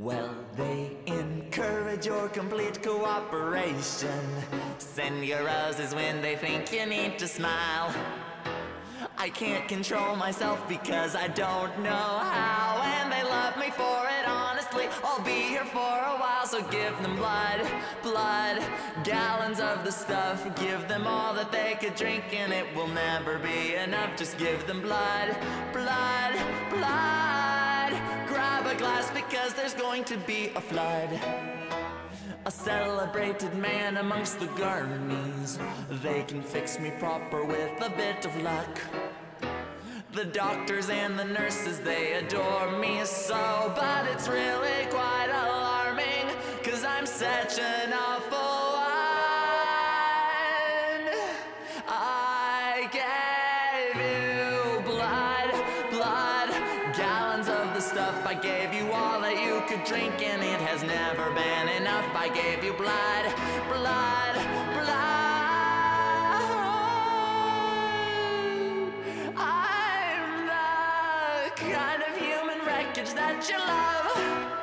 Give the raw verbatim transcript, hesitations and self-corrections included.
Well, they encourage your complete cooperation. Send your roses when they think you need to smile. I can't control myself because I don't know how, and they love me for it, honestly. I'll be here for a while, so give them blood, blood, gallons of the stuff. Give them all that they could drink and it will never be enough. Just give them blood, blood, blood. Grab a glass because there's going to be a flood. A celebrated man amongst the gurneys. They can fix me proper with a bit of luck. The doctors and the nurses, they adore me so, but it's really quite alarming, 'cause I'm such an awful one. I gave you blood, blood, gallons of the stuff. I gave you all that you could drink and it has never been enough. I gave you blood, blood, blood. I'm the kind of human wreckage that you love.